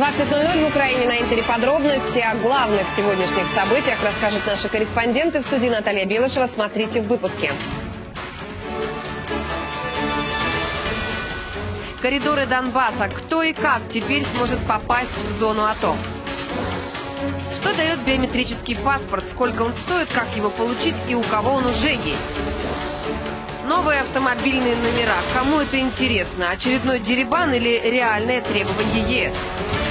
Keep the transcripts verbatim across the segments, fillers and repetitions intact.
двадцать ноль ноль в Украине на Интере. Подробности о главных сегодняшних событиях расскажут наши корреспонденты. В студии Наталья Белышева. Смотрите в выпуске. Коридоры Донбасса. Кто и как теперь сможет попасть в зону АТО? Что дает биометрический паспорт? Сколько он стоит? Как его получить? И у кого он уже есть? Новые автомобильные номера. Кому это интересно? Очередной дерибан или реальное требование ЕС?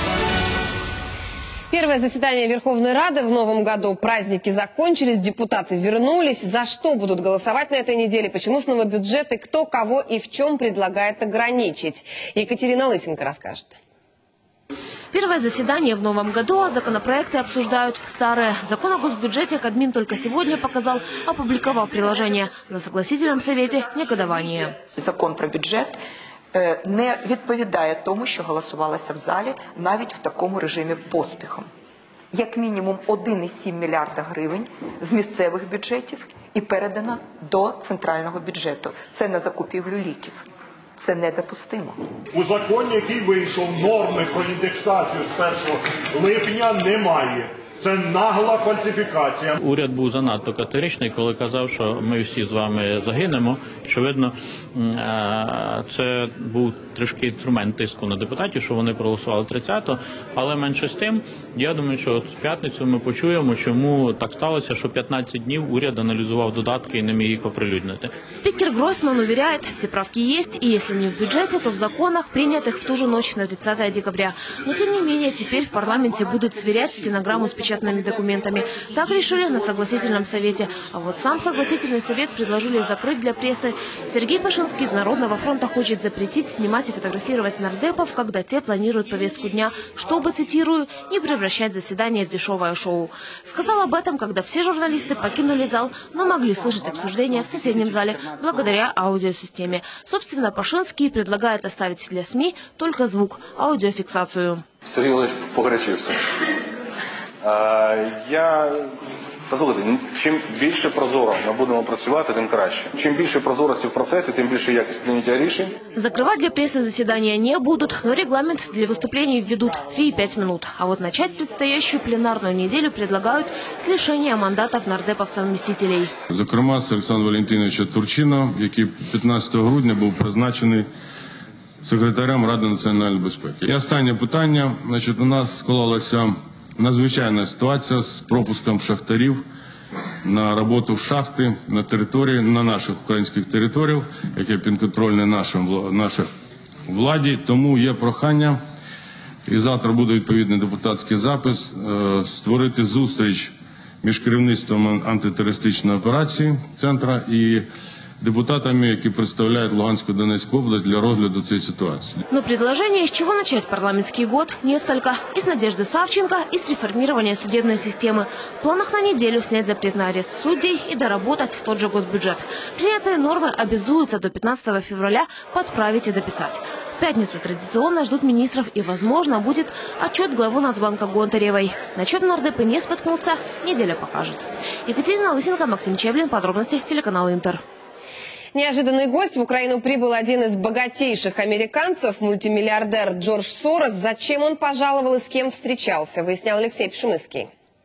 Первое заседание Верховной Рады в новом году. Праздники закончились, депутаты вернулись. За что будут голосовать на этой неделе? Почему снова бюджет? И кто, кого и в чем предлагает ограничить? Екатерина Лысенко расскажет. Первое заседание в новом году, а законопроекты обсуждают старые. Закон о госбюджете Кабмин только сегодня показал, опубликовав приложение. На согласительном совете негодование. Закон про бюджет не відповідає тому, що голосувалося в залі, навіть в такому режимі поспіхом. Як мінімум один цілих сім мільярда гривень з місцевих бюджетів і передано до центрального бюджету. Це на закупівлю ліків. Це недопустимо. У законі, який вийшов, норми про індексацію з першого липня немає. Це нагла фальсифікація. Уряд був занадто категоричний, коли казав, що ми всі з вами загинемо. Очевидно, це був трішки інструмент тиску на депутатів, що вони проголосували тридцятого. Але менше з тим, я думаю, що в п'ятницю ми почуємо, чому так сталося, що п'ятнадцять днів уряд аналізував додатки і не міг їх оприлюднити. Спикер Гройсман уверяет, все правки есть, и если не в бюджете, то в законах, принятых в ту же ночь на тридцатое декабря. Но тем не менее, теперь в парламенте будут сверять стенограмму с печатными документами. Так решили на согласительном совете. А вот сам согласительный совет предложили закрыть для прессы. Сергей Пашинский из Народного фронта хочет запретить снимать и фотографировать нардепов, когда те планируют повестку дня, чтобы, цитирую, не превращать заседание в дешевое шоу. Сказал об этом, когда все журналисты покинули зал, но могли слышать обсуждения в соседнем зале благодаря аудиосистеме. Собственно, Пашинский предлагает оставить для СМИ только звук, аудиофиксацию. Сергей Владимирович погорячився. Я... Послухайте, чим більше прозоро ми будемо працювати, тим краще. Чим більше прозорості в процесі, тим більше якість прийняття рішень. Закрывать для прессы заседания не будут, но регламент для выступлений введут три и пять минут. А вот начать предстоящую пленарную неделю предлагают с лишения мандатов нардепов-совместителей. Зокрема, з Олександра Валентиновича Турчина, який п'ятнадцятого грудня був призначений секретарем Ради національної безпеки. І останнє питання. Значить, у нас склалася надзвичайна ситуація з пропуском шахтарів на роботу в шахти на території, на наших українських територіях, яке підконтрольне нашим, нашій владі. Тому є прохання, і завтра буде відповідний депутатський запис, створити зустріч між керівництвом антитерористичної операції центра і депутатами, які представляют Луганскую и Донецкую область, для розгляду цієї ситуации. Но предложение, с чего начать парламентский год, несколько. Из Надежды Савченко, из реформирования судебной системы. В планах на неделю снять запрет на арест судей и доработать тот же госбюджет. Принятые нормы обязуются до пятнадцатого февраля подправить и дописать. В пятницу традиционно ждут министров, и, возможно, будет отчет главы Нацбанка Гонтаревой. На чем нардепы не споткнутся, неделя покажет. Екатерина Лысенко, Максим Чеблин. Подробности телеканал Интер. Неожиданный гость. В Украину прибыл один из богатейших американцев, мультимиллиардер Джордж Сорос. Зачем он пожаловал и с кем встречался, выяснял Алексей Пшемыский.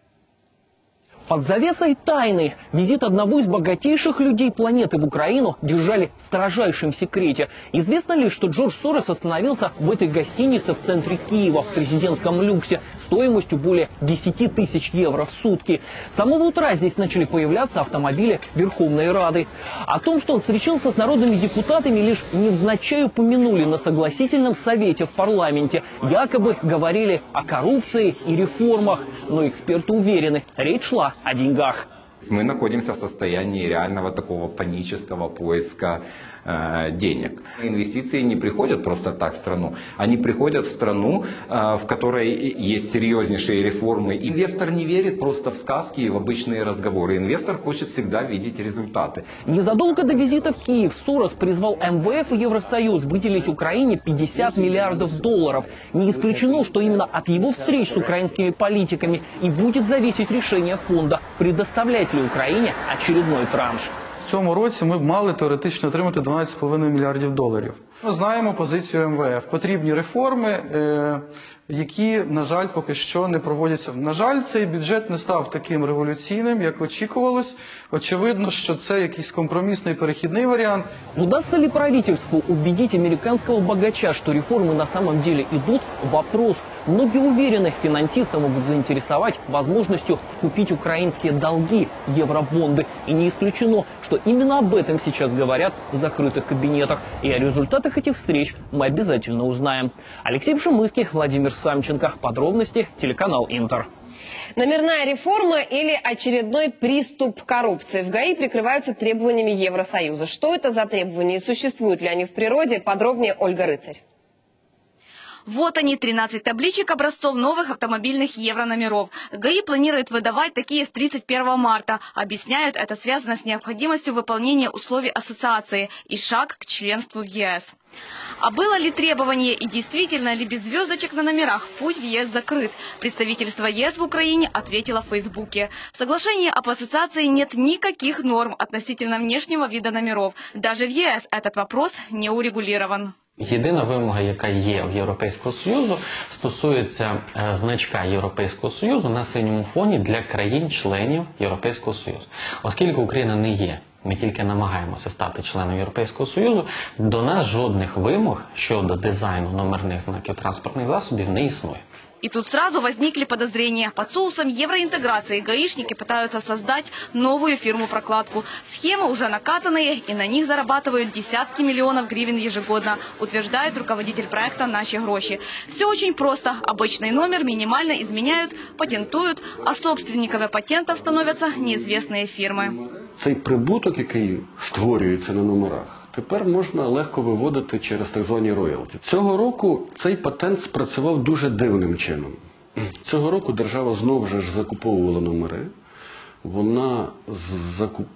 Под завесой тайны визит одного из богатейших людей планеты в Украину держали в строжайшем секрете. Известно лишь, что Джордж Сорос остановился в этой гостинице в центре Киева в президентском люксе стоимостью более десяти тысяч евро в сутки. С самого утра здесь начали появляться автомобили Верховной Рады. О том, что он встречался с народными депутатами, лишь невзначай упомянули на согласительном совете в парламенте. Якобы говорили о коррупции и реформах. Но эксперты уверены, речь шла о деньгах. Мы находимся в состоянии реального такого панического поиска э, денег. Инвестиции не приходят просто так в страну. Они приходят в страну, э, в которой есть серьезнейшие реформы. Инвестор не верит просто в сказки и в обычные разговоры. Инвестор хочет всегда видеть результаты. Незадолго до визита в Киев Сорос призвал эм вэ эф и Евросоюз выделить Украине пятьдесят миллиардов долларов. Не исключено, что именно от его встреч с украинскими политиками и будет зависеть решение фонда, предоставлять ли Україні очередной транш. В цьому році ми б мали теоретично отримати дванадцять з половиною мільярдів доларів. Ми знаємо позицію ем ве еф. Потрібні реформи, е, які, на жаль, поки що не проводяться. На жаль, цей бюджет не став таким революційним, як очікувалось. Очевидно, що це якийсь компромісний перехідний варіант. Удастся ли правительству убедить американского богача, что реформы на самом деле идут? Вопрос. Многие уверены, финансисты могут заинтересовать возможностью вкупить украинские долги, евробонды. И не исключено, что именно об этом сейчас говорят в закрытых кабинетах. И о результатах этих встреч мы обязательно узнаем. Алексей Пшемыский, Владимир Самченко. Подробности телеканал Интер. Номерная реформа или очередной приступ коррупции? В ГАИ прикрываются требованиями Евросоюза. Что это за требования и существуют ли они в природе? Подробнее Ольга Рыцарь. Вот они, тринадцать табличек образцов новых автомобильных еврономеров. ГАИ планирует выдавать такие с тридцать первого марта. Объясняют, это связано с необходимостью выполнения условий ассоциации и шаг к членству в ЕС. А было ли требование и действительно ли без звездочек на номерах путь в ЕС закрыт? Представительство ЕС в Украине ответило в Фейсбуке. В соглашении об ассоциации нет никаких норм относительно внешнего вида номеров. Даже в ЕС этот вопрос не урегулирован. Єдина вимога, яка є в Європейського Союзу, стосується е, значка Європейського Союзу на синьому фоні для країн-членів Європейського Союзу. Оскільки Україна не є, ми тільки намагаємося стати членом Європейського Союзу, до нас жодних вимог щодо дизайну номерних знаків транспортних засобів не існує. И тут сразу возникли подозрения. Под соусом евроинтеграции гаишники пытаются создать новую фирму-прокладку. Схемы уже накатанные, и на них зарабатывают десятки миллионов гривен ежегодно, утверждает руководитель проекта «Наши гроши». Все очень просто. Обычный номер минимально изменяют, патентуют, а собственниками патентов становятся неизвестные фирмы. Цей прибуток, який створюється на номерах, тепер можна легко виводити через так звані роялті. Цього року цей патент спрацював дуже дивним чином. Цього року держава знову ж закуповувала номери. Вона закуп...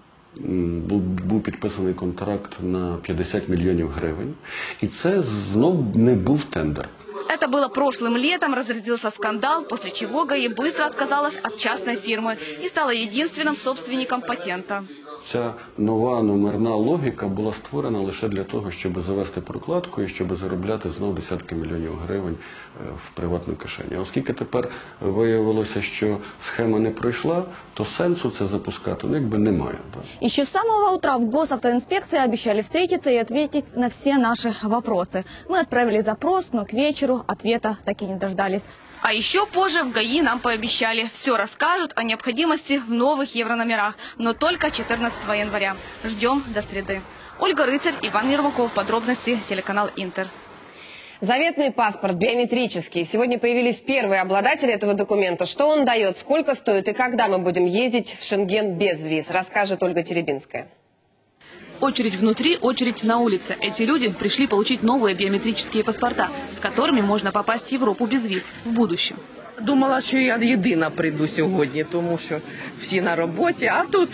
був підписаний контракт на п'ятдесят мільйонів гривень. І це знов не був тендер. Это было прошлым летом, разразился скандал, после чего ГАИ быстро отказалась от частной фирмы и стала единственным собственником патента. Ця нова номерна логіка була створена лише для того, щоб завести прокладку і щоб заробляти знов десятки мільйонів гривень в приватну кишені. Оскільки тепер виявилося, що схема не пройшла, то сенсу це запускати ну, якби немає. Так? Еще с самого утра в госавтоинспекции обещали встретиться и ответить на все наши вопросы. Мы отправили запрос, но к вечеру ответа так и не дождались. А еще позже в ГАИ нам пообещали, все расскажут о необходимости в новых еврономерах, но только четырнадцатого января. Ждем до среды. Ольга Рыцарь, Иван Ермаков. Подробности телеканал Интер. Заветный паспорт, биометрический. Сегодня появились первые обладатели этого документа. Что он дает, сколько стоит и когда мы будем ездить в Шенген без виз, расскажет Ольга Теребинская. Очередь внутри, очередь на улице. Эти люди пришли получить новые биометрические паспорта, с которыми можно попасть в Європу без віз в будущем. Думала, що я єдина прийду сьогодні, тому що всі на роботі, а тут,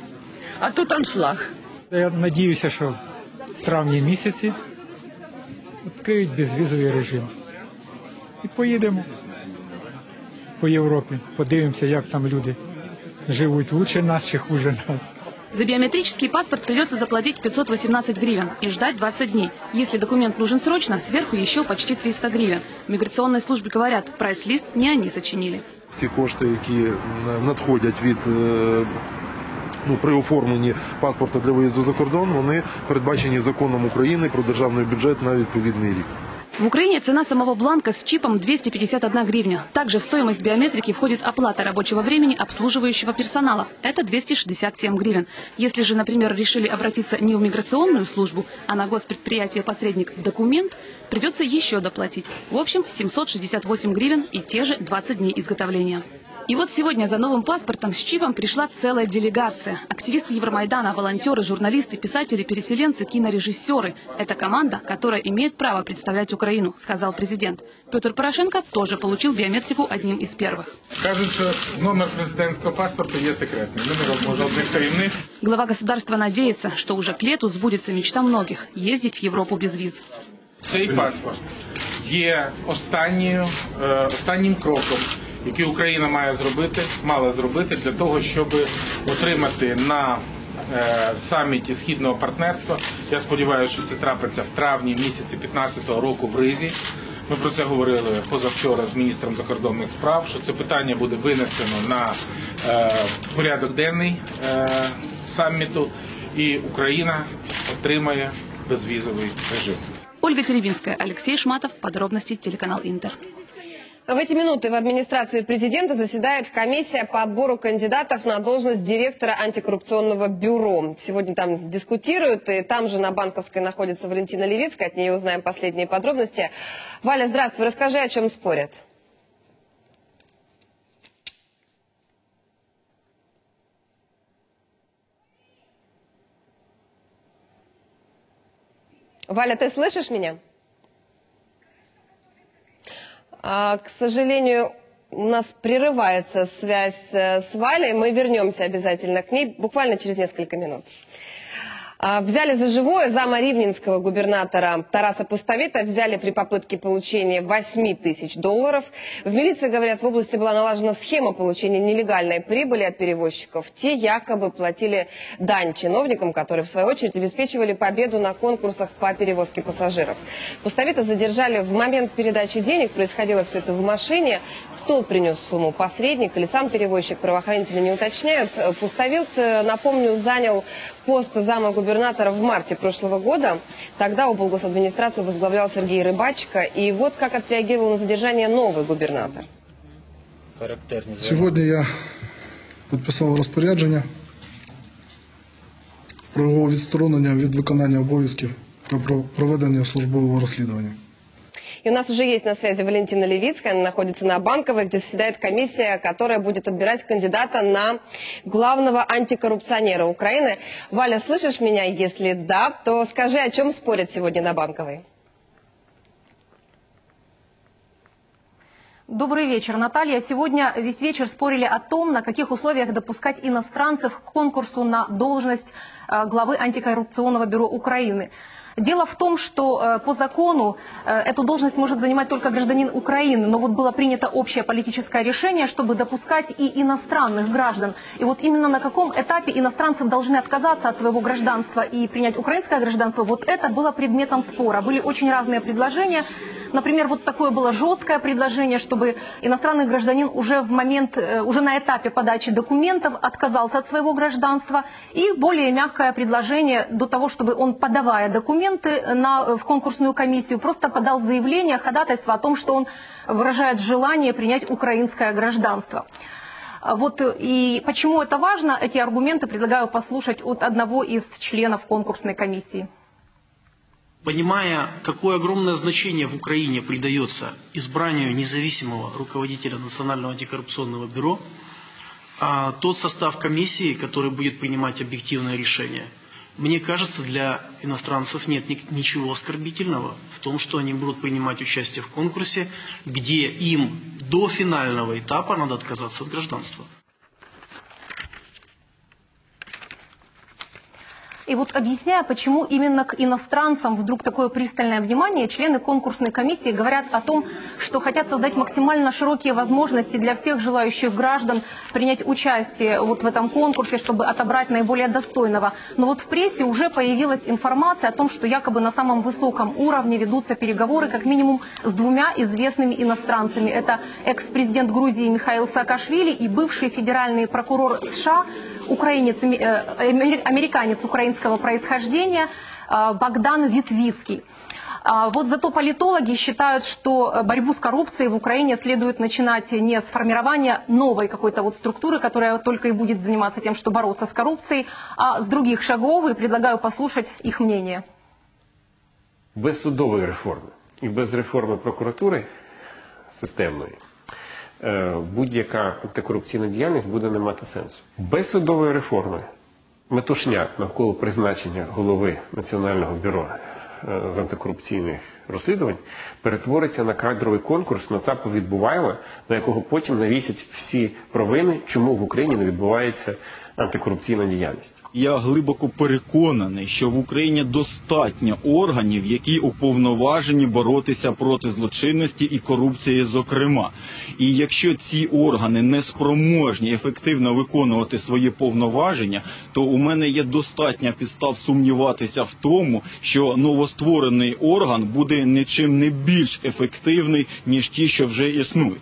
а тут аншлаг. Я сподіваюся, що в травні місяці відкриють безвізовий режим. І поїдемо по Європі, подивимося, як там люди живуть, лучше нас чи хуже нас. За биометрический паспорт придется заплатить пятьсот восемнадцать гривен и ждать двадцать дней. Если документ нужен срочно, сверху еще почти триста гривен. В миграционной службе говорят, прайс-лист не они сочинили. Всі кошти, які надходять від ну, при оформленні паспорта для виїзду за кордон, вони передбачені законом України про державний бюджет на відповідний рік. В Украине цена самого бланка с чипом двести пятьдесят одна гривня. Также в стоимость биометрики входит оплата рабочего времени обслуживающего персонала. Это двести шестьдесят семь гривен. Если же, например, решили обратиться не в миграционную службу, а на госпредприятие-посредник «Документ», придется еще доплатить. В общем, семьсот шестьдесят восемь гривен и те же двадцать дней изготовления. И вот сегодня за новым паспортом с чипом пришла целая делегация. Активисты Евромайдана, волонтеры, журналисты, писатели, переселенцы, кинорежиссеры. Это команда, которая имеет право представлять Украину, сказал президент. Петр Порошенко тоже получил биометрику одним из первых. Кажуть, що номер президентского паспорта є секретным. Номер жодних таємниць. Глава государства надеется, что уже к лету сбудется мечта многих – ездить в Европу без виз. Цей паспорт є останньою, останнім кроком, який Україна має зробити, мала зробити для того, щоб отримати на е, саміті Східного партнерства. Я сподіваюся, що це трапиться в травні місяці п'ятнадцятого року в Ризі. Ми про це говорили позавчора з міністром закордонних справ, що це питання буде винесено на е, порядок денний е, саміту, і Україна отримає безвізовий режим. Ольга Теребинская, Алексей Шматов. Подробности телеканал Интер. В эти минуты в администрации президента заседает комиссия по отбору кандидатов на должность директора антикоррупционного бюро. Сегодня там дискутируют, и там же на Банковской находится Валентина Левицкая. От нее узнаем последние подробности. Валя, здравствуй, расскажи, о чем спорят. Валя, ты слышишь меня? А, к сожалению, у нас прерывается связь с Валей. Мы вернемся обязательно к ней буквально через несколько минут. Взяли за живое зама ривненского губернатора Тараса Пустовита, взяли при попытке получения восьми тысяч долларов. В милиции, говорят, в области была налажена схема получения нелегальной прибыли от перевозчиков. Те якобы платили дань чиновникам, которые в свою очередь обеспечивали победу на конкурсах по перевозке пассажиров. Пустовита задержали в момент передачи денег, происходило все это в машине. Кто принес сумму, посредник или сам перевозчик, правоохранители не уточняют. Пустовит, напомню, занял пост зама губернатора в марте прошлого года. Тогда облгосадминистрацию возглавлял Сергей Рыбачко. И вот как отреагировал на задержание новый губернатор. Сегодня я підписав розпорядження про відсторонення від виконання обов'язків та про проведення службового розслідування. И у нас уже есть на связи Валентина Левицкая, она находится на Банковой, где заседает комиссия, которая будет отбирать кандидата на главного антикоррупционера Украины. Валя, слышишь меня? Если да, то скажи, о чем спорят сегодня на Банковой? Добрый вечер, Наталья. Сегодня весь вечер спорили о том, на каких условиях допускать иностранцев к конкурсу на должность главы антикоррупционного бюро Украины. Дело в том, что по закону эту должность может занимать только гражданин Украины, но вот было принято общее политическое решение, чтобы допускать и иностранных граждан. И вот именно на каком этапе иностранцы должны отказаться от своего гражданства и принять украинское гражданство, вот это было предметом спора. Были очень разные предложения. Например, вот такое было жесткое предложение, чтобы иностранный гражданин уже в момент, уже на этапе подачи документов отказался от своего гражданства. И более мягкое предложение до того, чтобы он, подавая документы на, в конкурсную комиссию, просто подал заявление, ходатайство о том, что он выражает желание принять украинское гражданство. Вот и почему это важно, эти аргументы предлагаю послушать от одного из членов конкурсной комиссии. Понимая, какое огромное значение в Украине придается избранию независимого руководителя Национального антикоррупционного бюро, тот состав комиссии, который будет принимать объективное решение, мне кажется, для иностранцев нет ничего оскорбительного в том, что они будут принимать участие в конкурсе, где им до финального этапа надо отказаться от гражданства. И вот объясняя, почему именно к иностранцам вдруг такое пристальное внимание, члены конкурсной комиссии говорят о том, что хотят создать максимально широкие возможности для всех желающих граждан принять участие вот в этом конкурсе, чтобы отобрать наиболее достойного. Но вот в прессе уже появилась информация о том, что якобы на самом высоком уровне ведутся переговоры как минимум с двумя известными иностранцами. Это экс-президент Грузии Михаил Саакашвили и бывший федеральный прокурор США, украинец, американец украинского происхождения Богдан Витвицкий. Вот зато политологи считают, что борьбу с коррупцией в Украине следует начинать не с формирования новой какой-то вот структуры, которая только и будет заниматься тем, что бороться с коррупцией, а с других шагов, и предлагаю послушать их мнение. Без судової реформи і без реформи прокуратури системної будь-яка антикорупційна діяльність буде не мати сенсу. Без судової реформи метушня навколо призначення голови Національного бюро з антикорупційних розслідувань перетвориться на кадровий конкурс на ЦАПу Відбуваєва, на якого потім навісять всі провини, чому в Україні не відбувається антикорупційна діяльність. Я глибоко переконаний, що в Україні достатньо органів, які уповноважені боротися проти злочинності і корупції зокрема. І якщо ці органи не спроможні ефективно виконувати свої повноваження, то у мене є достатньо підстав сумніватися в тому, що новостворений орган буде нічим не більш ефективний, ніж ті, що вже існують.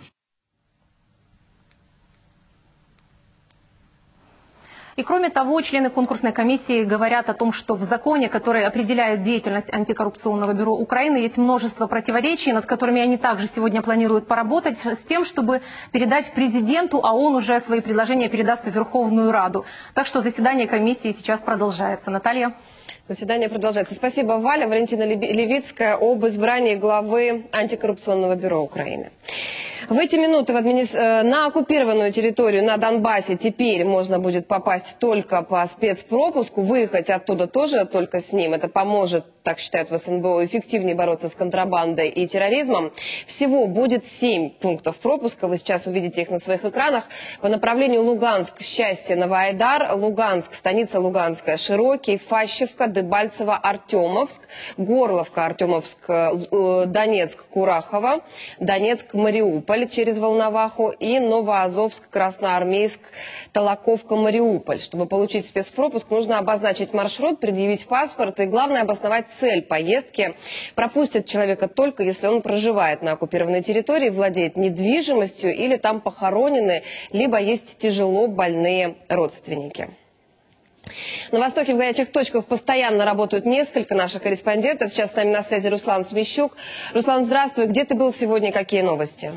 И кроме того, члены конкурсной комиссии говорят о том, что в законе, который определяет деятельность антикоррупционного бюро Украины, есть множество противоречий, над которыми они также сегодня планируют поработать, с тем, чтобы передать президенту, а он уже свои предложения передаст в Верховную Раду. Так что заседание комиссии сейчас продолжается. Наталья? Заседание продолжается. Спасибо, Валя. Валентина Левицкая об избрании главы антикоррупционного бюро Украины. В эти минуты в админи... на оккупированную территорию на Донбассе теперь можно будет попасть только по спецпропуску, выехать оттуда тоже только с ним. Это поможет, так считают в СНБО, эффективнее бороться с контрабандой и терроризмом. Всего будет семь пунктов пропуска. Вы сейчас увидите их на своих экранах. По направлению Луганск, Счастье, Новоайдар, Луганск, станица Луганская, Широкий, Фащевка, Дебальцево, Артемовск, Горловка, Артемовск, Донецк, Курахово, Донецк, Мариуполь через Волноваху и Новоазовск, Красноармейск, Толоковка, Мариуполь. Чтобы получить спецпропуск, нужно обозначить маршрут, предъявить паспорт и, главное, обосновать цель поездки. Пропустят человека только, если он проживает на оккупированной территории, владеет недвижимостью или там похоронены, либо есть тяжело больные родственники. На Востоке в горячих точках постоянно работают несколько наших корреспондентов. Сейчас с нами на связи Руслан Смещук. Руслан, здравствуй. Где ты был сегодня? Какие новости?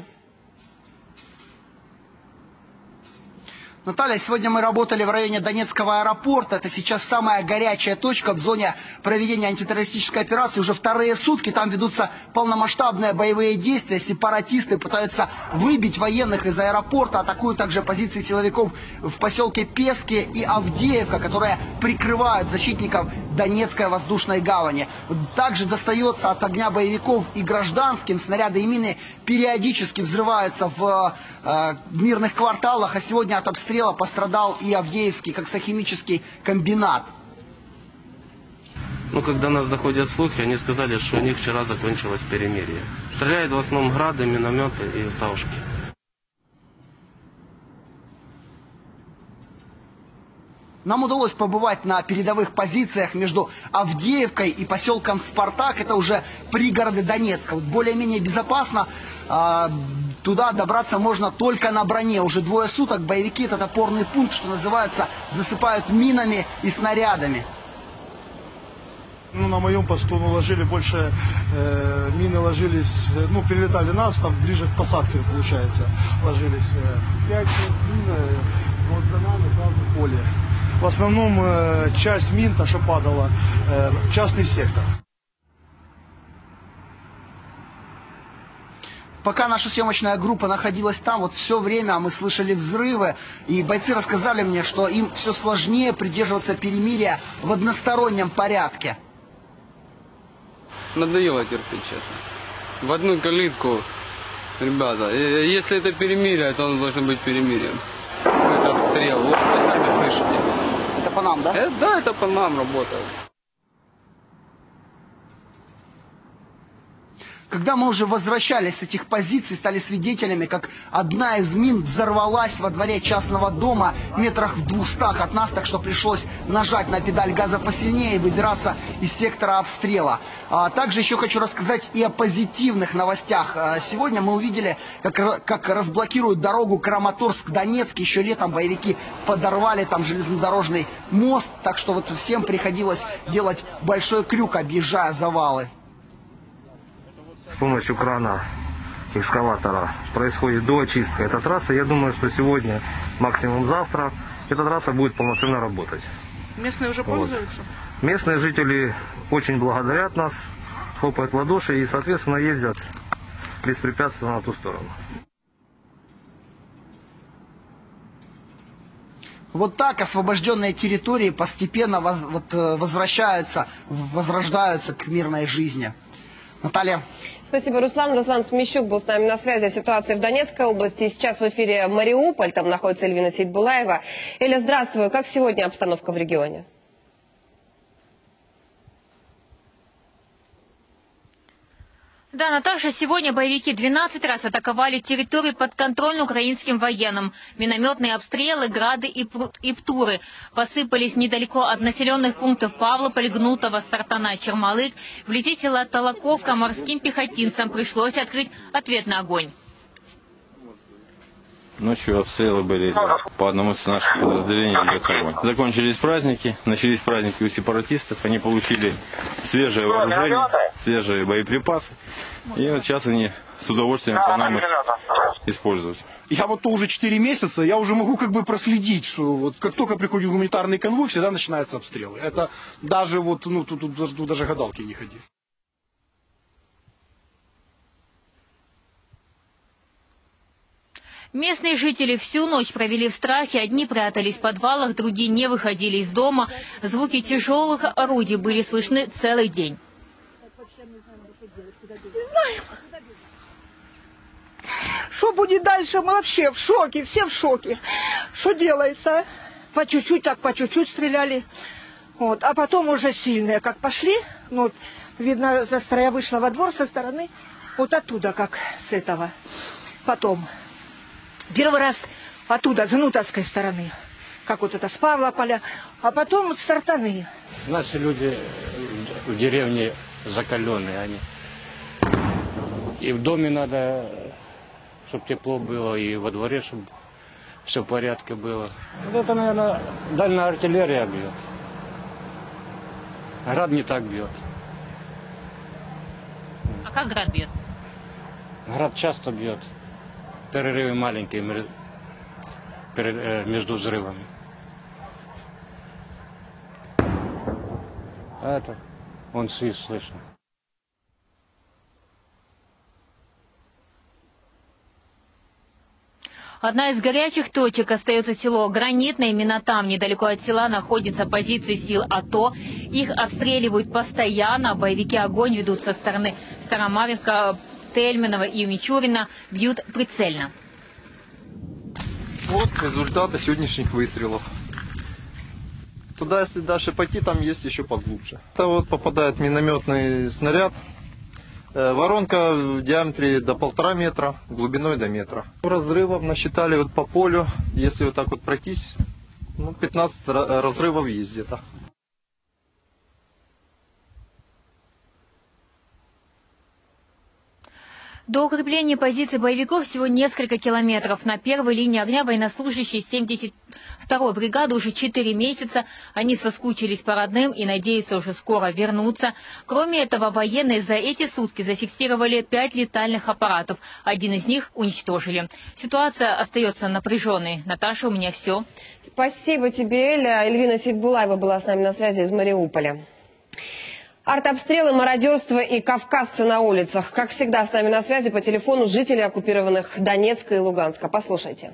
Наталья, сегодня мы работали в районе Донецкого аэропорта. Это сейчас самая горячая точка в зоне проведения антитеррористической операции. Уже вторые сутки там ведутся полномасштабные боевые действия. Сепаратисты пытаются выбить военных из аэропорта. Атакуют также позиции силовиков в поселке Пески и Авдеевка, которые прикрывают защитников Донецкой воздушной гавани. Также достается от огня боевиков и гражданским. Снаряды и мины периодически взрываются в э, мирных кварталах. А сегодня от обстрела пострадал и Авдеевский коксохимический комбинат. Ну, когда нас доходят слухи, они сказали, что у них вчера закончилось перемирие. Стреляют в основном грады, минометы и саушки. Нам удалось побывать на передовых позициях между Авдеевкой и поселком Спартак. Это уже пригороды Донецка. Вот более-менее безопасно. Э, туда добраться можно только на броне. Уже двое суток боевики этот опорный пункт, что называется, засыпают минами и снарядами. Ну, на моем посту мы ложили больше, э, мины ложились, ну, перелетали нас, там ближе к посадке, получается, ложились. Э, пять мин, э, вот за нами сразу поле. В основном э, часть мин, та, что падала, э, частный сектор. Пока наша съемочная группа находилась там, вот все время мы слышали взрывы, и бойцы рассказали мне, что им все сложнее придерживаться перемирия в одностороннем порядке. Надоело терпеть, честно. В одну калитку, ребята, если это перемирие, то оно должно быть перемирием. Это обстрел, вот вы сами слышите. Это по нам, да? Это, да, это по нам работает. Когда мы уже возвращались с этих позиций, стали свидетелями, как одна из мин взорвалась во дворе частного дома метрах в двухстах от нас, так что пришлось нажать на педаль газа посильнее и выбираться из сектора обстрела. А также еще хочу рассказать и о позитивных новостях. А сегодня мы увидели, как, как разблокируют дорогу Краматорск-Донецк. Еще летом боевики подорвали там железнодорожный мост, так что вот всем приходилось делать большой крюк, объезжая завалы. С помощью крана, экскаватора происходит доочистка этой трассы. Я думаю, что сегодня, максимум завтра, эта трасса будет полноценно работать. Местные уже пользуются? Вот. Местные жители очень благодарят нас, хлопают в ладоши и, соответственно, ездят беспрепятственно на ту сторону. Вот так освобожденные территории постепенно возвращаются, возрождаются к мирной жизни. Наталья. Спасибо, Руслан. Руслан Смещук был с нами на связи о ситуации в Донецкой области. Сейчас в эфире Мариуполь, там находится Эльвина Сейтбулаева. Эля, здравствуй. Как сегодня обстановка в регионе? Да, Наташа, сегодня боевики двенадцать раз атаковали территорию подконтрольную украинским военным. Минометные обстрелы, грады и, и птуры посыпались недалеко от населенных пунктов Павлополь, Гнутово, Сартана, Чермалык. Вблизи села Толоковка морским пехотинцам пришлось открыть ответный огонь. Ночью обстрелы были по одному из наших подразделений. Закончились праздники, начались праздники у сепаратистов, они получили свежее вооружение, свежие боеприпасы. И вот сейчас они с удовольствием по нам их используют. Я вот то уже четыре месяца, я уже могу как бы проследить, что вот как только приходит гуманитарный конвой, всегда начинаются обстрелы. Это даже вот, ну тут, тут, тут даже гадалки не ходи. Местные жители всю ночь провели в страхе. Одни прятались в подвалах, другие не выходили из дома. Звуки тяжелых орудий были слышны целый день. Не знаем. Что будет дальше? Мы вообще в шоке, все в шоке. Что делается? По чуть-чуть, так по чуть-чуть стреляли. Вот. А потом уже сильные как пошли. Ну, вот, видно, застра я вышла во двор со стороны. Вот оттуда, как с этого. Потом. Первый раз оттуда, с Гнутовской стороны, как вот это с Павлополя, а потом с Сартаны. Наши люди в деревне закаленные, они. И в доме надо, чтобы тепло было, и во дворе, чтобы все в порядке было. Вот это, наверное, дальняя артиллерия бьет. Град не так бьет. А как град бьет? Град часто бьет. Перерывы маленькие между взрывами. А это, вон свист слышно. Одна из горячих точек остается село Гранитное. Именно там, недалеко от села, находятся позиции сил АТО. Их обстреливают постоянно. Боевики огонь ведут со стороны Старомаринска, Тельминова и Мичурина, бьют прицельно. Вот результаты сегодняшних выстрелов. Туда, если дальше пойти, там есть еще поглубже. Это вот попадает минометный снаряд. Воронка в диаметре до полтора метра, глубиной до метра. Разрывов насчитали вот по полю, если вот так вот пройтись, ну, пятнадцать разрывов есть где-то. До укрепления позиций боевиков всего несколько километров. На первой линии огня военнослужащие семьдесят второй бригады уже четыре месяца. Они соскучились по родным и надеются уже скоро вернуться. Кроме этого, военные за эти сутки зафиксировали пять летальных аппаратов. Один из них уничтожили. Ситуация остается напряженной. Наташа, у меня все. Спасибо тебе, Эля. Эльвина Сейтбулаева была с нами на связи из Мариуполя. Артобстрелы, мародерство и кавказцы на улицах. Как всегда, с нами на связи по телефону жители оккупированных Донецка и Луганска. Послушайте.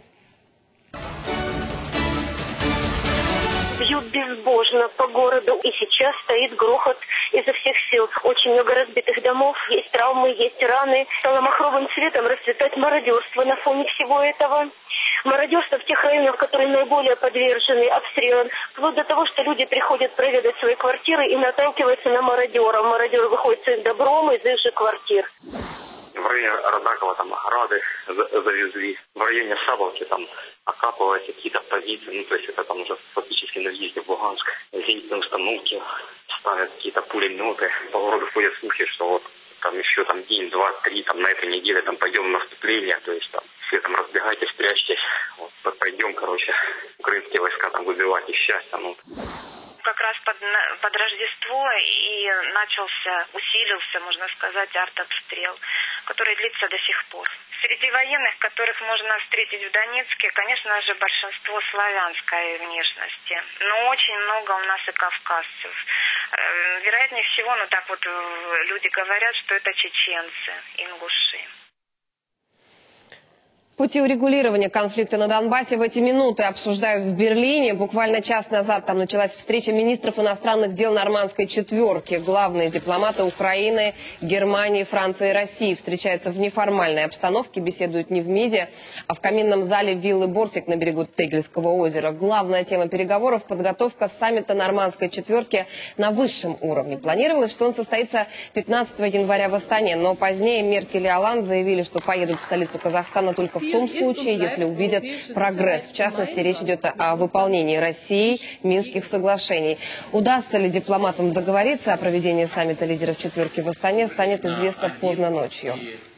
Бьют безбожно по городу, и сейчас стоит грохот изо всех сил. Очень много разбитых домов, есть травмы, есть раны. Стало махровым цветом расцветать мародерство на фоне всего этого. Мародерство в тех районах, которые наиболее подвержены обстрелам, вплоть до того, что люди приходят проведать свои квартиры и наталкиваются на мародеров. Мародеры выходят с их добром из их же квартир. В районе Родакова там ограды завезли. В районе Сабовки там окапывают какие-то позиции. Ну, то есть это там уже фактически на въезде в Луганск. Зенитные установки ставят какие-то пулеметы. По городу ходят слухи, что вот там еще там день, два, три, там на этой неделе там пойдем в наступление. То есть там все там разбегайтесь, прячьтесь. Вот, пойдем, короче, украинские войска там выбивать из счастья. Ну. Как раз под, под Рождество и начался, усилился, можно сказать, артобстрел, который длится до сих пор. Среди военных, которых можно встретить в Донецке, конечно же, большинство славянской внешности. Но очень много у нас и кавказцев. Вероятнее всего, ну так вот люди говорят, что это чеченцы, ингуши. Пути урегулирования конфликта на Донбассе в эти минуты обсуждают в Берлине. Буквально час назад там началась встреча министров иностранных дел нормандской четверки. Главные дипломаты Украины, Германии, Франции и России встречаются в неформальной обстановке, беседуют не в МИДе, а в каминном зале виллы Борсик на берегу Тегельского озера. Главная тема переговоров – подготовка саммита нормандской четверки на высшем уровне. Планировалось, что он состоится пятнадцатого января в Астане, но позднее Меркель и Олланд заявили, что поедут в столицу Казахстана только в В том случае, если увидят прогресс. В частности, речь идет о выполнении Россией Минских соглашений. Удастся ли дипломатам договориться о проведении саммита лидеров четверки в Астане, станет известно поздно ночью.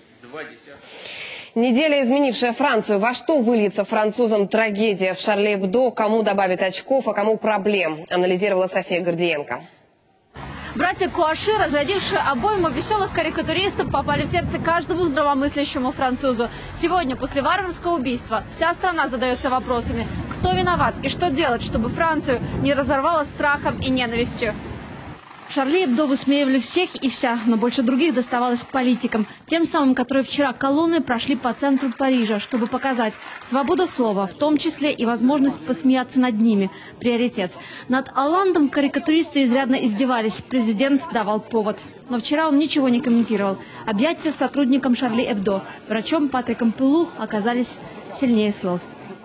Неделя, изменившая Францию. Во что выльется французам трагедия в Шарли-Эбдо, кому добавит очков, а кому проблем, анализировала София Гордиенко. Братья Куаши, разродившие обойму веселых карикатуристов, попали в сердце каждому здравомыслящему французу. Сегодня, после варварского убийства, вся страна задается вопросами, кто виноват и что делать, чтобы Францию не разорвало страхом и ненавистью. В Шарли-Эбдо высмеивали всех и вся, но больше других доставалось политикам. Тем самым, которые вчера колонны прошли по центру Парижа, чтобы показать свободу слова, в том числе и возможность посмеяться над ними. Приоритет. Над Олландом карикатуристы изрядно издевались. Президент давал повод. Но вчера он ничего не комментировал. Объятия с сотрудником Шарли-Эбдо, врачом Патриком Пелу, оказались сильнее слов.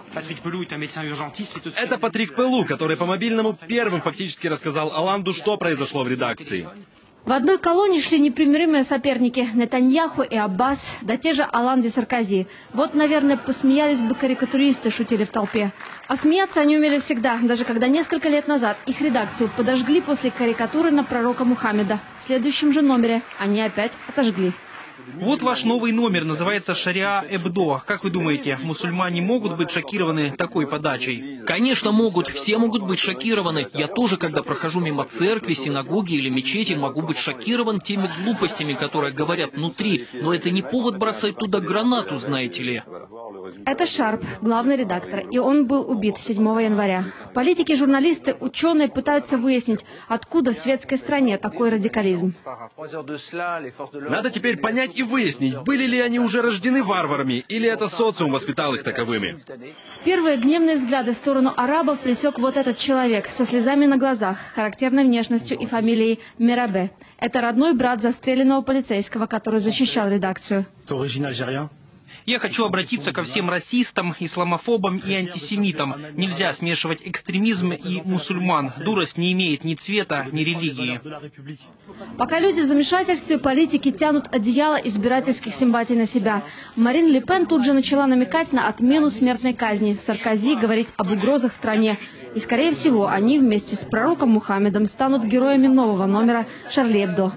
Это Патрик Пелу, который по мобильному первым фактически рассказал Олланду, что произошло в редакции. В одной колонне шли непримиримые соперники – Нетаньяху и Аббас, да те же Олланд и Саркози. Вот, наверное, посмеялись бы карикатуристы, шутили в толпе. А смеяться они умели всегда, даже когда несколько лет назад их редакцию подожгли после карикатуры на пророка Мухаммеда. В следующем же номере они опять отожгли. Вот ваш новый номер, называется «Шариа-Эбдо». Как вы думаете, мусульмане могут быть шокированы такой подачей? Конечно, могут. Все могут быть шокированы. Я тоже, когда прохожу мимо церкви, синагоги или мечети, могу быть шокирован теми глупостями, которые говорят внутри. Но это не повод бросать туда гранату, знаете ли. Это Шарп, главный редактор, и он был убит седьмого января. Политики, журналисты, ученые пытаются выяснить, откуда в светской стране такой радикализм. Надо теперь понять и выяснить, были ли они уже рождены варварами, или это социум воспитал их таковыми. Первые гневные взгляды в сторону арабов пресек вот этот человек со слезами на глазах, характерной внешностью и фамилией Мирабе. Это родной брат застреленного полицейского, который защищал редакцию. Я хочу обратиться ко всем расистам, исламофобам и антисемитам. Нельзя смешивать экстремизм и мусульман. Дурость не имеет ни цвета, ни религии. Пока люди в замешательстве, политики тянут одеяло избирательских симпатий на себя. Марин Ле Пен тут же начала намекать на отмену смертной казни. Саркози говорит об угрозах стране. И, скорее всего, они вместе с пророком Мухаммедом станут героями нового номера «Шарли-Эбдо».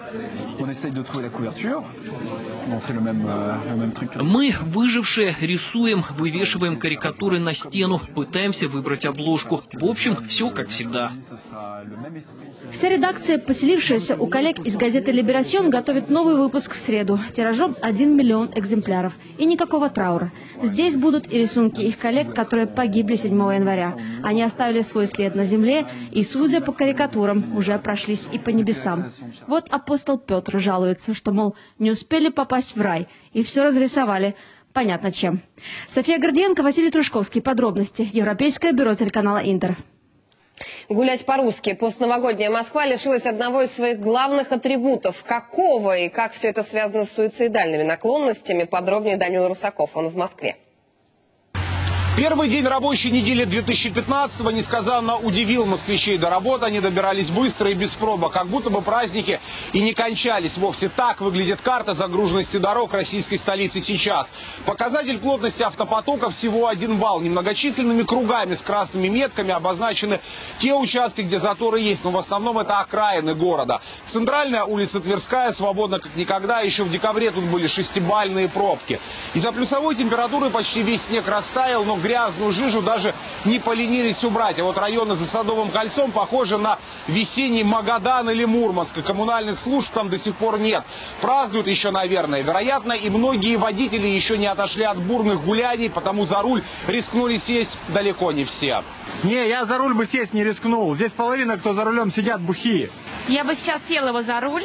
Мы, выжившие, рисуем, вывешиваем карикатуры на стену, пытаемся выбрать обложку. В общем, все как всегда. Вся редакция, поселившаяся у коллег из газеты «Либерасьон», готовит новый выпуск в среду. Тиражом один миллион экземпляров. И никакого траура. Здесь будут и рисунки их коллег, которые погибли седьмого января. Они оставили свой след на земле и, судя по карикатурам, уже прошлись и по небесам. Вот апостол Петр жалуется, что, мол, не успели попасть в рай, и все разрисовали. Понятно чем. София Гордиенко, Василий Трушковский. Подробности. Европейское бюро телеканала «Интер». Гулять по-русски. Постновогодняя Москва лишилась одного из своих главных атрибутов. Какого и как все это связано с суицидальными наклонностями? Подробнее Данил Русаков. Он в Москве. Первый день рабочей недели две тысячи пятнадцатого несказанно удивил москвичей. До работы они добирались быстро и без пробок, как будто бы праздники и не кончались вовсе. Так выглядит карта загруженности дорог российской столицы сейчас. Показатель плотности автопотока всего один балл. Немногочисленными кругами с красными метками обозначены те участки, где заторы есть, но в основном это окраины города. Центральная улица Тверская свободна как никогда. Еще в декабре тут были шестибалльные пробки. Из-за плюсовой температуры почти весь снег растаял, но грязную жижу даже не поленились убрать. А вот районы за Садовым кольцом похожи на весенний Магадан или Мурманск. И коммунальных служб там до сих пор нет. Празднуют еще, наверное. Вероятно, и многие водители еще не отошли от бурных гуляний, потому за руль рискнули сесть далеко не все. Не, я за руль бы сесть не рискнул. Здесь половина, кто за рулем сидят, бухие. Я бы сейчас села его за руль,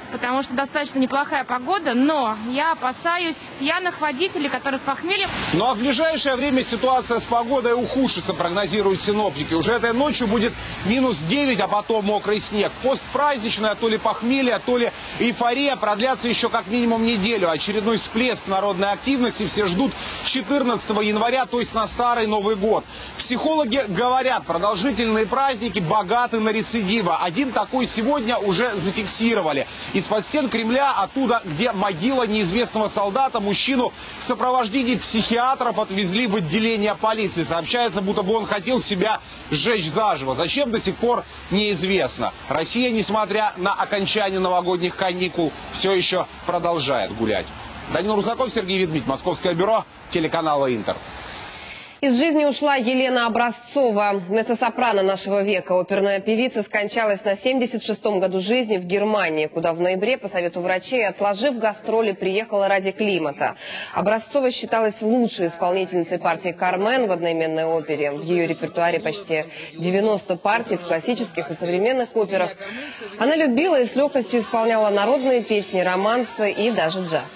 потому что достаточно неплохая погода, но я опасаюсь пьяных водителей, которые с похмельем. Ну а в ближайшее время ситуация с погодой ухудшится, прогнозируют синоптики. Уже этой ночью будет минус девять, а потом мокрый снег. Постпраздничная то ли похмелье, то ли эйфория продлятся еще как минимум неделю. Очередной всплеск народной активности все ждут четырнадцатого января, то есть на Старый Новый год. Психологи говорят, продолжительные праздники богаты на рецидивы. Один такой сегодня уже зафиксировали. Из-под стен Кремля, оттуда, где могила неизвестного солдата, мужчину в сопровождении психиатров отвезли в отделение полиции. Сообщается, будто бы он хотел себя сжечь заживо. Зачем, до сих пор неизвестно. Россия, несмотря на окончание новогодних каникул, все еще продолжает гулять. Данил Русаков, Сергей Ведмидь, Московское бюро телеканала «Интер». Из жизни ушла Елена Образцова, меццо-сопрано нашего века. Оперная певица скончалась на семьдесят шестом году жизни в Германии, куда в ноябре по совету врачей, отложив гастроли, приехала ради климата. Образцова считалась лучшей исполнительницей партии «Кармен» в одноименной опере. В ее репертуаре почти девяносто партий в классических и современных операх. Она любила и с легкостью исполняла народные песни, романсы и даже джаз.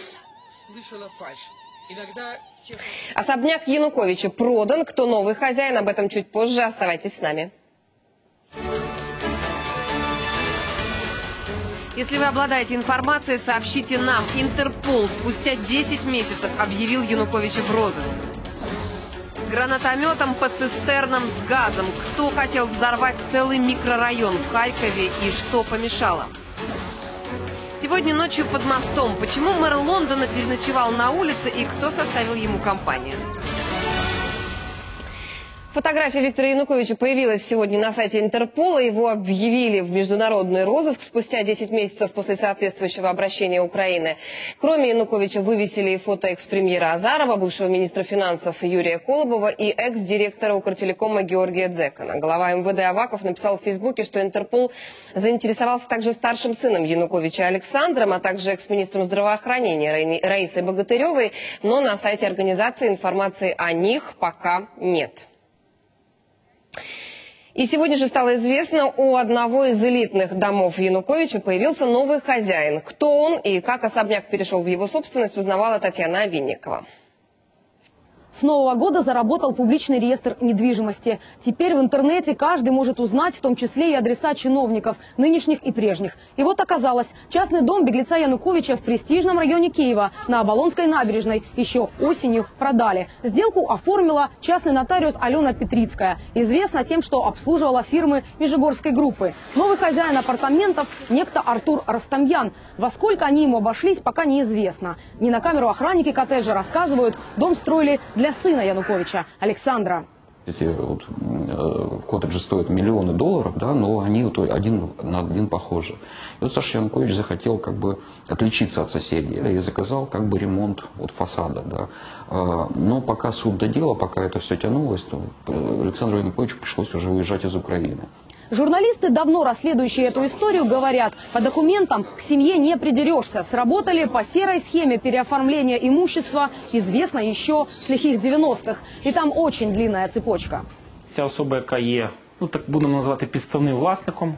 Особняк Януковича продан. Кто новый хозяин? Об этом чуть позже. Оставайтесь с нами. Если вы обладаете информацией, сообщите нам. Интерпол спустя десять месяцев объявил Януковича в розыск. Гранатометом по цистернам с газом. Кто хотел взорвать целый микрорайон в Харькове и что помешало? Сегодня ночью под мостом. Почему мэр Лондона переночевал на улице и кто составил ему компанию? Фотография Виктора Януковича появилась сегодня на сайте Интерпола. Его объявили в международный розыск спустя десять месяцев после соответствующего обращения Украины. Кроме Януковича вывесили и фото экс-премьера Азарова, бывшего министра финансов Юрия Колобова и экс-директора Укртелекома Георгия Дзекана. Глава эм вэ дэ Аваков написал в Фейсбуке, что Интерпол заинтересовался также старшим сыном Януковича Александром, а также экс-министром здравоохранения Раисой Богатыревой, но на сайте организации информации о них пока нет. И сегодня же стало известно, у одного из элитных домов Януковича появился новый хозяин. Кто он и как особняк перешел в его собственность, узнавала Татьяна Овинникова. С нового года заработал публичный реестр недвижимости. Теперь в интернете каждый может узнать, в том числе и адреса чиновников, нынешних и прежних. И вот оказалось, частный дом беглеца Януковича в престижном районе Киева на Оболонской набережной еще осенью продали. Сделку оформила частный нотариус Алена Петрицкая, известна тем, что обслуживала фирмы Межигорской группы. Новый хозяин апартаментов – некто Артур Ростомьян. Во сколько они ему обошлись, пока неизвестно. Не на камеру охранники коттеджа рассказывают, дом строили для сына Януковича, Александра. Эти вот, э, коттеджи стоят миллионы долларов, да, но они вот один на один похожи. И вот Саша Янукович захотел как бы отличиться от соседей и заказал как бы ремонт вот фасада. Да. Э, но пока суд до дела, пока это все тянулось, то Александру Януковичу пришлось уже уезжать из Украины. Журналисты, давно расследующие эту историю, говорят, по документам к семье не придерешься. Сработали по серой схеме переоформления имущества, известно еще с лихих девяностых. І там очень длинная цепочка. Ця особа, яка є, ну так будемо назвати підставним власником,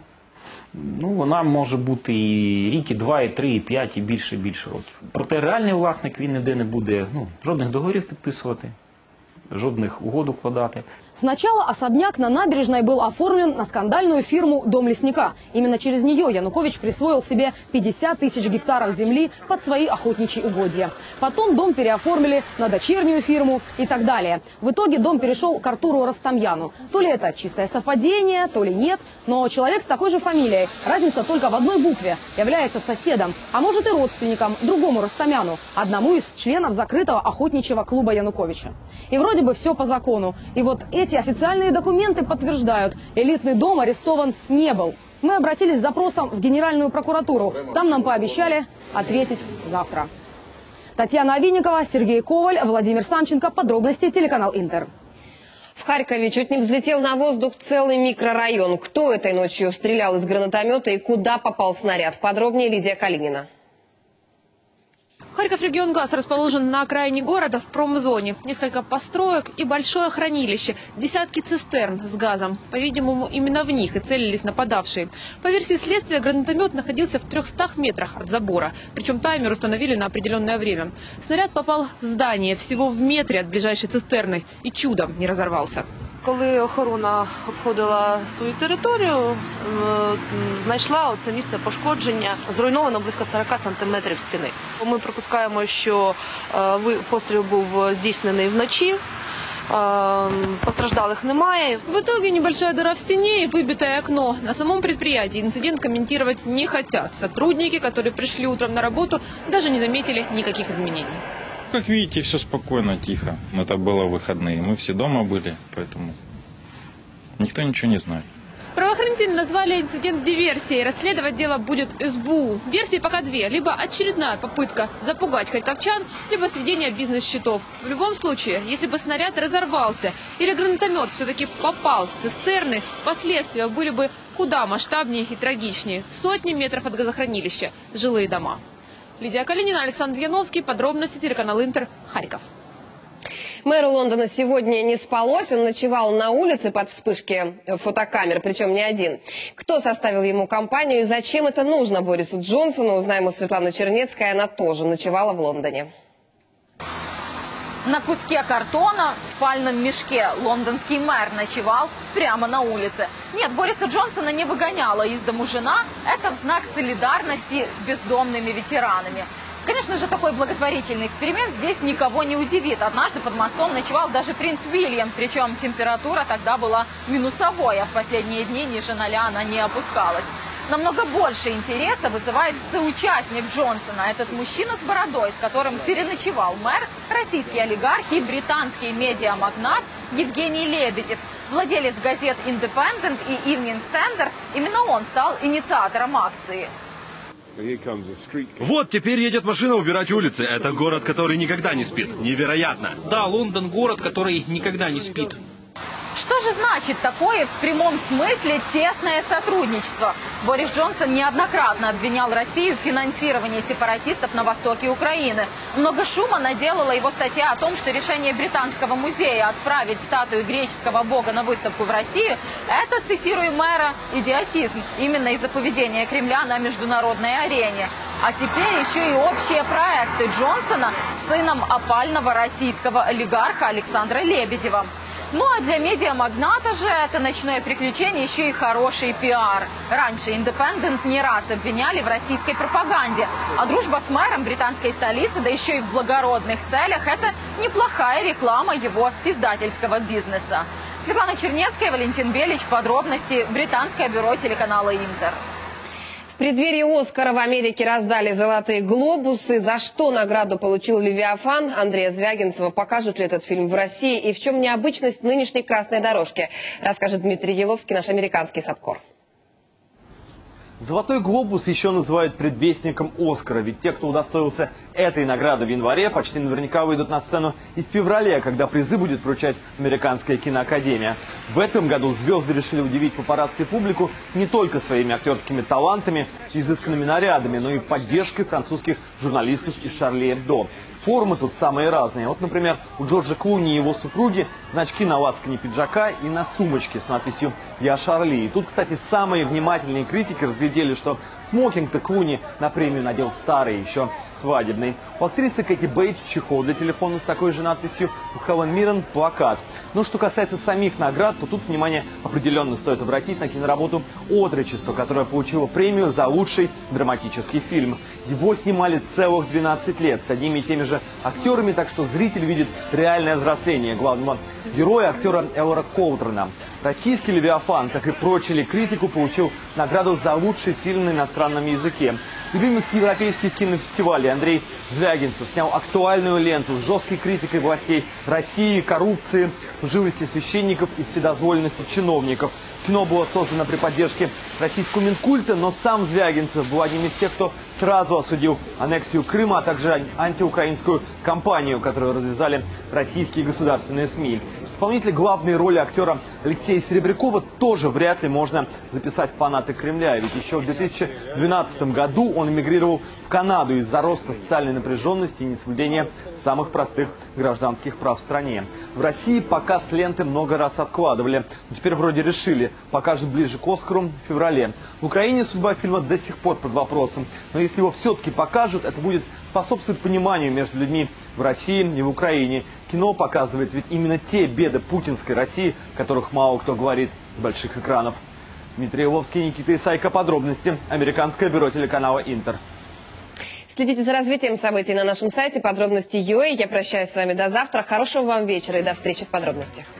ну вона може бути і рік, і два, і три, і п'ять, і більше, і більше років. Проте реальний власник, він ніде не буде, ну, жодних договорів підписувати, жодних угод укладати. Сначала особняк на набережной был оформлен на скандальную фирму «Дом лесника». Именно через нее Янукович присвоил себе пятьдесят тысяч гектаров земли под свои охотничьи угодья. Потом дом переоформили на дочернюю фирму и так далее. В итоге дом перешел к Артуру Ростомьяну. То ли это чистое совпадение, то ли нет, но человек с такой же фамилией, разница только в одной букве, является соседом, а может и родственником другому Ростомьяну, одному из членов закрытого охотничьего клуба Януковича. И вроде бы все по закону. И вот эти Эти официальные документы подтверждают, элитный дом арестован не был. Мы обратились с запросом в Генеральную прокуратуру. Там нам пообещали ответить завтра. Татьяна Овинникова, Сергей Коваль, Владимир Самченко. Подробности телеканал Интер. В Харькове чуть не взлетел на воздух целый микрорайон. Кто этой ночью стрелял из гранатомета и куда попал снаряд? Подробнее Лидия Калинина. Харьков регионгаз расположен на окраине города в промзоне. Несколько построек и большое хранилище. Десятки цистерн с газом. По-видимому, именно в них и целились нападавшие. По версии следствия, гранатомет находился в трехстах метрах от забора. Причем таймер установили на определенное время. Снаряд попал в здание всего в метре от ближайшей цистерны и чудом не разорвался. Коли охорона обходила свою територію, знайшла оце місце пошкодження. Зруйновано близько сорока сантиметрів стіни. Ми припускаємо, що постріл був здійснений вночі. Постраждалых немає. В итоге небольшая дыра в стене и выбитое окно. На самом предприятии инцидент комментировать не хотят. Сотрудники, которые пришли утром на работу, даже не заметили никаких изменений. Как видите, все спокойно, тихо. Это было выходные. Мы все дома были, поэтому никто ничего не знает. Правоохранители назвали инцидент диверсией. Расследовать дело будет эс бэ у. Версии пока две. Либо очередная попытка запугать харьковчан, либо сведение бизнес-счетов. В любом случае, если бы снаряд разорвался или гранатомет все-таки попал в цистерны, последствия были бы куда масштабнее и трагичнее. Сотни метров от газохранилища. Жилые дома. Лидия Калинина, Александр Яновский. Подробности, телеканал Интер, Харьков. Мэру Лондона сегодня не спалось. Он ночевал на улице под вспышки фотокамер, причем не один. Кто составил ему компанию и зачем это нужно Борису Джонсону, узнаем у Светланы Чернецкой. Она тоже ночевала в Лондоне. На куске картона в спальном мешке лондонский мэр ночевал прямо на улице. Нет, Бориса Джонсона не выгоняла из дому жена. Это в знак солидарности с бездомными ветеранами. Конечно же, такой благотворительный эксперимент здесь никого не удивит. Однажды под мостом ночевал даже принц Уильям. Причем температура тогда была минусовой, а в последние дни ниже ноля она не опускалась. Намного больше интереса вызывает соучастник Джонсона. Этот мужчина с бородой, с которым переночевал мэр, российский олигарх и британский медиамагнат Евгений Лебедев. Владелец газет «Индепендент» и «Ивнинг Стендер». Именно он стал инициатором акции. Вот теперь едет машина убирать улицы. Это город, который никогда не спит. Невероятно. Да, Лондон город, который никогда не спит. Что же значит такое в прямом смысле тесное сотрудничество? Борис Джонсон неоднократно обвинял Россию в финансировании сепаратистов на востоке Украины. Много шума наделала его статья о том, что решение Британского музея отправить статую греческого бога на выставку в Россию – это, цитирую мэра, идиотизм. Именно из-за поведения Кремля на международной арене. А теперь еще и общие проекты Джонсона с сыном опального российского олигарха Александра Лебедева. Ну а для медиамагната же это ночное приключение еще и хороший пиар. Раньше «Индепендент» не раз обвиняли в российской пропаганде. А дружба с мэром британской столицы, да еще и в благородных целях, это неплохая реклама его издательского бизнеса. Светлана Чернецкая, Валентин Белич. Подробности. Британское бюро телеканала «Интер». В преддверии «Оскара» в Америке раздали золотые глобусы. За что награду получил «Левиафан» Андрея Звягинцева? Покажут ли этот фильм в России? И в чем необычность нынешней красной дорожки? Расскажет Дмитрий Еловский, наш американский САПКОР. Золотой глобус еще называют предвестником «Оскара», ведь те, кто удостоился этой награды в январе, почти наверняка выйдут на сцену и в феврале, когда призы будет вручать Американская киноакадемия. В этом году звезды решили удивить папарацци и публику не только своими актерскими талантами и изысканными нарядами, но и поддержкой французских журналистов из «Шарли Эбдо». Формы тут самые разные. Вот, например, у Джорджа Клуни и его супруги значки на лацкане пиджака и на сумочке с надписью «Я Шарли». И тут, кстати, самые внимательные критики разглядели, что смокинг-то Клуни на премию надел старый, еще свадебный. У актрисы Кэти Бейтс чехол для телефона с такой же надписью, у Хелен Миррен плакат. Но что касается самих наград, то тут внимание определенно стоит обратить на киноработу «Отрочество», которая получила премию за лучший драматический фильм. Его снимали целых двенадцать лет с одними и теми же актерами, так что зритель видит реальное взросление главного героя, актера Элора Колтрона. Российский «Левиафан», как и прочили критику, получил награду за лучший фильм на иностранном языке. Любимый с европейских кинофестивалей Андрей Звягинцев снял актуальную ленту с жесткой критикой властей России, коррупции, лживости священников и вседозволенности чиновников. Кино было создано при поддержке российского Минкульта, но сам Звягинцев был одним из тех, кто сразу осудил аннексию Крыма, а также антиукраинскую кампанию, которую развязали российские государственные СМИ. Исполнителя главной роли актера Алексея Серебрякова тоже вряд ли можно записать в фанаты Кремля. Ведь еще в две тысячи двенадцатом году он эмигрировал в Канаду из-за роста социальной напряженности и несоблюдения самых простых гражданских прав в стране. В России показ ленты много раз откладывали. Но теперь вроде решили, покажут ближе к Оскару в феврале. В Украине судьба фильма до сих пор под вопросом. Но если его все-таки покажут, это будет способствовать пониманию между людьми в России и в Украине. Кино показывает ведь именно те беды путинской России, о которых мало кто говорит с больших экранов. Дмитрий Иловский, Никита Исайко. Подробности. Американское бюро телеканала Интер. Следите за развитием событий на нашем сайте подробности точка ю а. Я прощаюсь с вами до завтра. Хорошего вам вечера и до встречи в подробностях.